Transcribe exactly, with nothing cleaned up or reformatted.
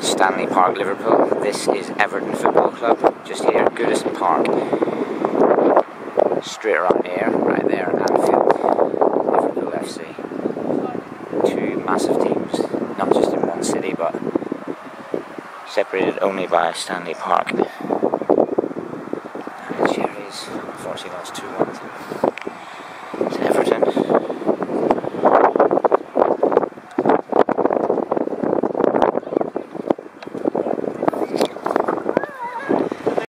Stanley Park, Liverpool. This is Everton Football Club, just here at Goodison Park. Straight around here, right there, Anfield, Liverpool F C. Two massive teams, not just in one city, but separated only by Stanley Park. And Cherries, unfortunately, lost two one.